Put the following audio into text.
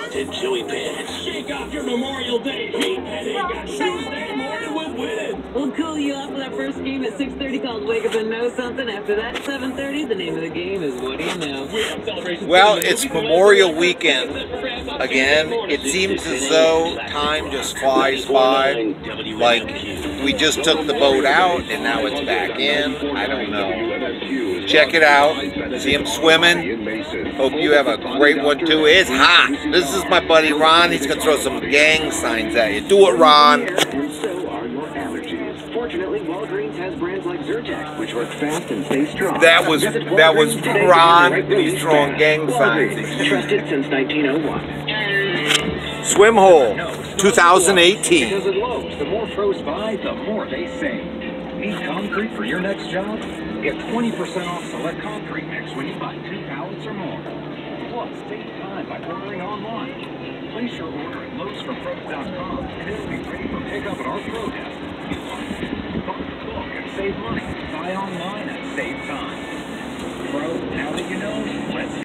and Joey Pants. Shake off your Memorial Day heat and got Tuesday morning with Win. We'll cool you off with our first game at 6:30 called Wake Up and Know Something. After that, 7:30, the name of the game is What Do You Know? Well, it's Memorial Weekend. Again, it seems as though time just flies by. Like, we just took the boat out and now it's back in. I don't know. Check it out. See him swimming. Hope you have a great one too. It's hot. This is my buddy Ron. He's going to throw some gang signs at you. Do it, Ron. And so are your allergies. Fortunately, Walgreens has brands like Zyrtec, which work fast and stay strong. That was Ron. He's throwing gang signs. Trusted since 1901. Swim hole, 2018. Because at Lowe's, the more pros buy, the more they save. Need concrete for your next job? Get 20% off select concrete mix when you buy 2 pallets or more. Plus, save time by ordering online. Place your order at Lowe'sForPros.com and it'll be ready for pickup at our Pro Desk. Book and save money. Buy online and save time. Pro, now that you know, let's